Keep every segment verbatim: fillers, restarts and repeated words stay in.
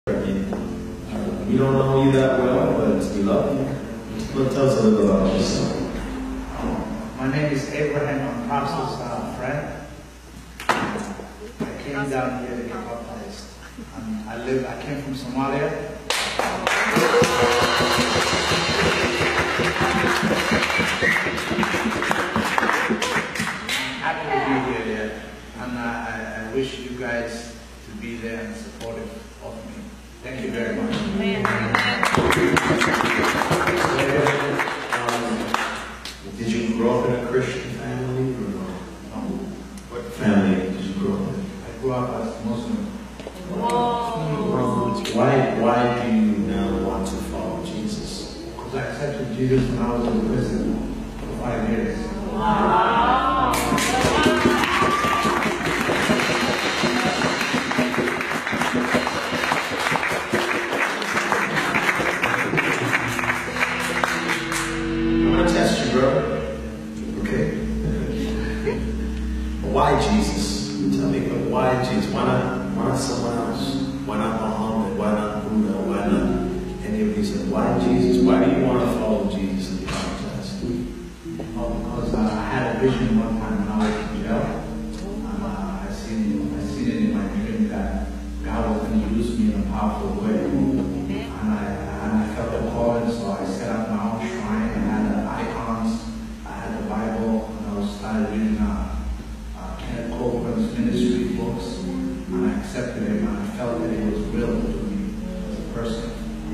We don't know you that well, but we love you. Well, tell us a little about yourself. Um, my name is Abraham. I'm Pastor's uh, friend. I came down here to get baptized. Um, I live. I came from Somalia. Happy to be here, yeah. And uh, I, I wish you guys to be there and supportive of me. Thank you very much. Um, did you grow up in a Christian family? Or no? What family did you grow up in? I grew up as Muslim. Whoa. Why, why do you now want to follow Jesus? Because I accepted Jesus when I was in prison for five years. Wow. Why Jesus? Tell me, but why Jesus? Why not, why not someone else? Why not Muhammad? Why not Buddha? Why not any of these? Why Jesus? Why do you want to follow Jesus in the context? Oh, because uh, I had a vision one time when I was in jail. And uh, I seen, I seen it in my dream that God was going to use me in a powerful way. And I, and I felt the calling, so I set up my own shrine. I had the icons, I had the Bible, and I was started reading uh, Copeland's ministry books, and I accepted him, and I felt that he was real to me as a person.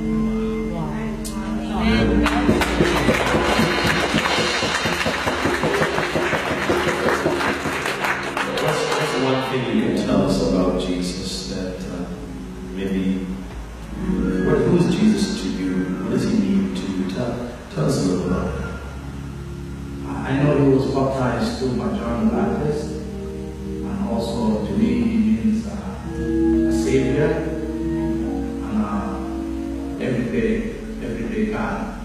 What's, what's the one thing you can tell us about Jesus that uh, maybe, what, who is Jesus to you? What does he mean to you? Tell, tell us a little about that. I know he was baptized too by John the Baptist. Also, to me, he means uh, a savior and uh, everyday, everyday God.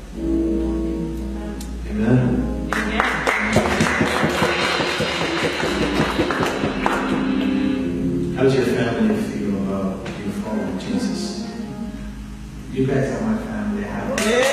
Amen. How does your family feel about you following Jesus? You guys are my family. I have yeah.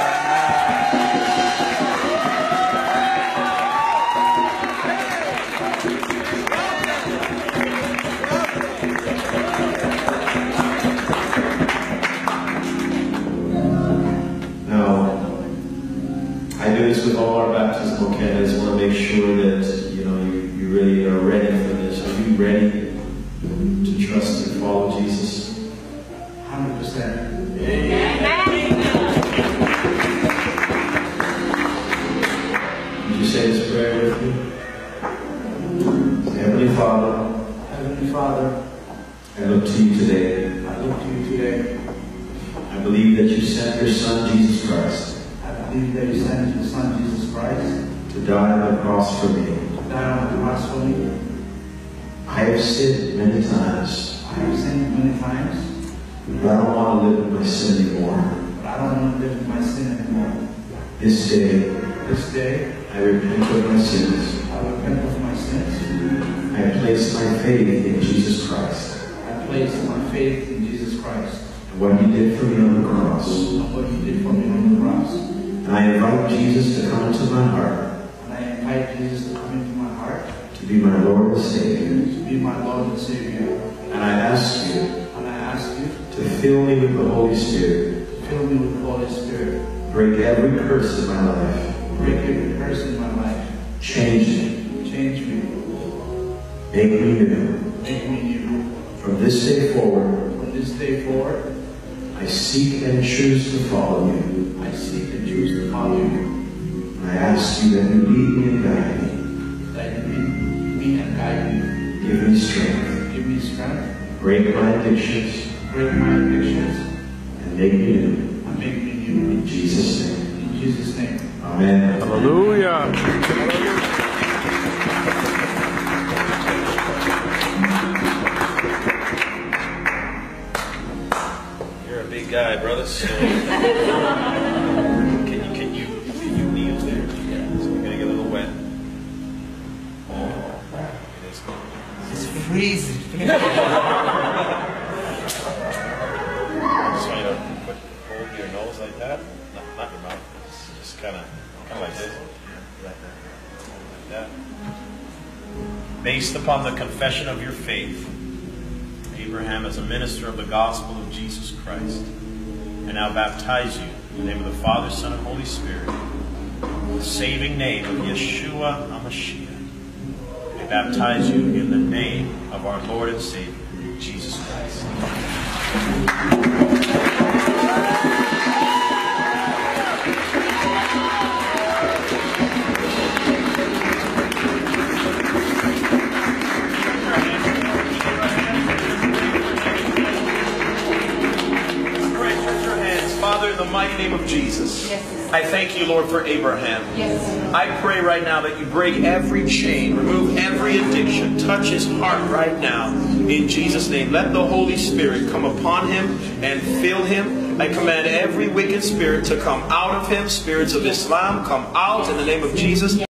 With all our baptismal candidates, want to make sure that you know you, you really are ready for this. Are you ready to trust and follow Jesus? one hundred percent. Would you say this prayer with me? Say, Heavenly Father, Heavenly Father, I look to you today. I look to you today. I believe that you sent your Son Jesus Christ. I believe that you sent your Son Jesus Christ to die on the cross for me. To die on the cross for me. I have sinned many times. I have sinned many times. But I don't want to live in my sin anymore. But I don't want to live in my sin anymore. This day, this day, I repent of my sins. I repent of my sins. I place my faith in Jesus Christ. I place my faith in Jesus Christ. And what He did for me on the cross. And what He did for me on the cross. And I invite Jesus to come into my heart. And I invite Jesus to come into my heart. To be my Lord and Savior. To be my Lord and Savior. And I ask you. And I ask you. To fill me with the Holy Spirit. To fill me with the Holy Spirit. Break every curse in my life. Break every curse in my life. Change me. Change me. Make me new. Make me new. From this day forward. From this day forward. I seek and choose to follow you. I seek and choose to follow you. I ask you that you lead me and guide me. That you lead me and guide me. Give me strength. Give me strength. Break my addictions. Break my addictions. And make me new. And make me new. In Jesus' name. In Jesus' name. Amen. Hallelujah. You're a big guy, brothers. So can you can you can you kneel there? Yeah. So we're gonna get a little wet. It is. It's freezing. hold your nose like that. Not, not your mouth. Just kind of, kind of like this. Like that. Like that. Based upon the confession of your faith, Abraham is a minister of the gospel of Jesus Christ. And now baptize you in the name of the Father, Son, and Holy Spirit. The saving name of Yeshua HaMashiach. I baptize you in the name of our Lord and Savior, Jesus Christ. Father, in the mighty name of Jesus, yes. I thank you, Lord, for Abraham. Yes. I pray right now that you break every chain, remove every addiction, touch his heart right now. In Jesus' name, let the Holy Spirit come upon him and fill him. I command every wicked spirit to come out of him. Spirits of Islam, come out in the name of Jesus.